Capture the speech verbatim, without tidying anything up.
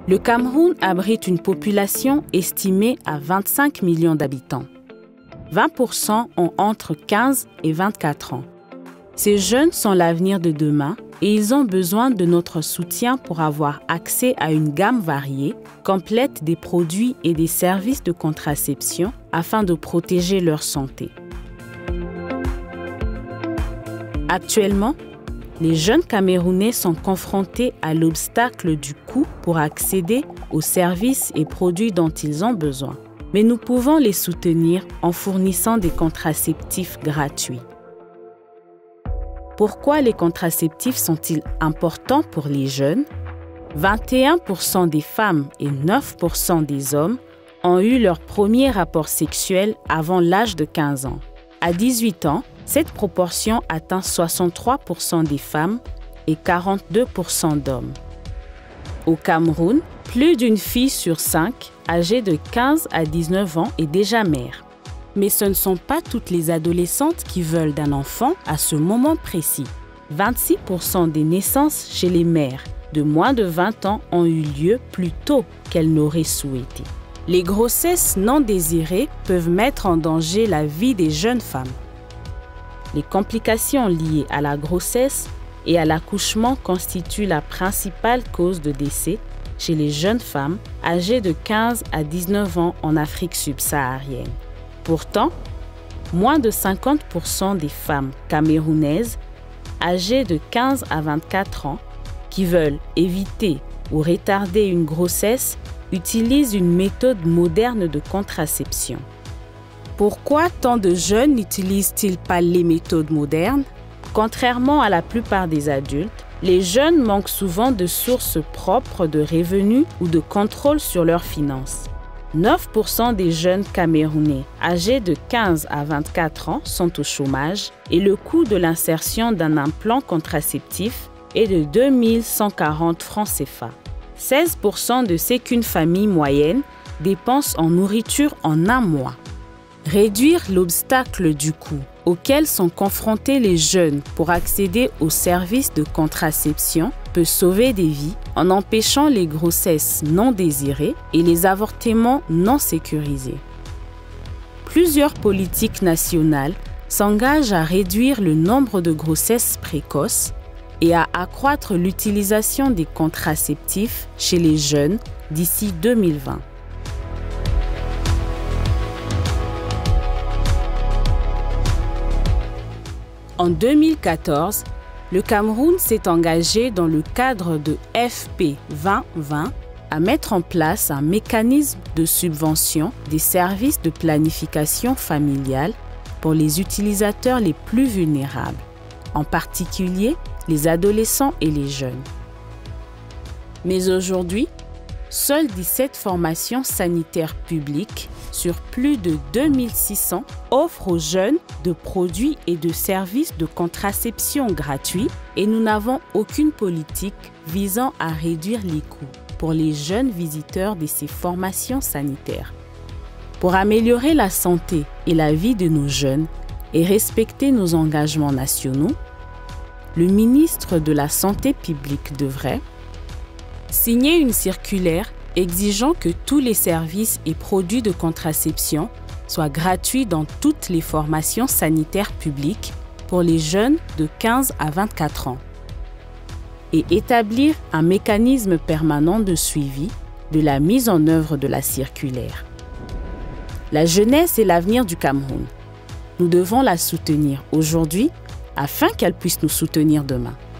Le Cameroun abrite une population estimée à vingt-cinq millions d'habitants. vingt pour cent ont entre quinze et vingt-quatre ans. Ces jeunes sont l'avenir de demain et ils ont besoin de notre soutien pour avoir accès à une gamme variée, complète des produits et des services de contraception afin de protéger leur santé. Actuellement, les jeunes Camerounais sont confrontés à l'obstacle du coût pour accéder aux services et produits dont ils ont besoin. Mais nous pouvons les soutenir en fournissant des contraceptifs gratuits. Pourquoi les contraceptifs sont-ils importants pour les jeunes? vingt et un pour cent des femmes et neuf pour cent des hommes ont eu leur premier rapport sexuel avant l'âge de quinze ans. À dix-huit ans, cette proportion atteint soixante-trois pour cent des femmes et quarante-deux pour cent d'hommes. Au Cameroun, plus d'une fille sur cinq âgée de quinze à dix-neuf ans est déjà mère. Mais ce ne sont pas toutes les adolescentes qui veulent d'un enfant à ce moment précis. vingt-six pour cent des naissances chez les mères de moins de vingt ans ont eu lieu plus tôt qu'elles n'auraient souhaité. Les grossesses non désirées peuvent mettre en danger la vie des jeunes femmes. Les complications liées à la grossesse et à l'accouchement constituent la principale cause de décès chez les jeunes femmes âgées de quinze à dix-neuf ans en Afrique subsaharienne. Pourtant, moins de cinquante pour cent des femmes camerounaises âgées de quinze à vingt-quatre ans qui veulent éviter ou retarder une grossesse utilisent une méthode moderne de contraception. Pourquoi tant de jeunes n'utilisent-ils pas les méthodes modernes? Contrairement à la plupart des adultes, les jeunes manquent souvent de sources propres de revenus ou de contrôle sur leurs finances. neuf pour cent des jeunes Camerounais âgés de quinze à vingt-quatre ans sont au chômage et le coût de l'insertion d'un implant contraceptif est de deux mille cent quarante francs C F A. seize pour cent de ce qu'une famille moyenne dépense en nourriture en un mois. Réduire l'obstacle du coût auquel sont confrontés les jeunes pour accéder aux services de contraception peut sauver des vies en empêchant les grossesses non désirées et les avortements non sécurisés. Plusieurs politiques nationales s'engagent à réduire le nombre de grossesses précoces et à accroître l'utilisation des contraceptifs chez les jeunes d'ici deux mille vingt. En deux mille quatorze, le Cameroun s'est engagé dans le cadre de F P vingt vingt à mettre en place un mécanisme de subvention des services de planification familiale pour les utilisateurs les plus vulnérables, en particulier les adolescents et les jeunes. Mais aujourd'hui, seules dix-sept formations sanitaires publiques sur plus de deux mille six cents offrent aux jeunes de produits et de services de contraception gratuits et nous n'avons aucune politique visant à réduire les coûts pour les jeunes visiteurs de ces formations sanitaires. Pour améliorer la santé et la vie de nos jeunes et respecter nos engagements nationaux, le ministre de la Santé publique devrait signer une circulaire exigeant que tous les services et produits de contraception soient gratuits dans toutes les formations sanitaires publiques pour les jeunes de quinze à vingt-quatre ans et établir un mécanisme permanent de suivi de la mise en œuvre de la circulaire. La jeunesse est l'avenir du Cameroun. Nous devons la soutenir aujourd'hui afin qu'elle puisse nous soutenir demain.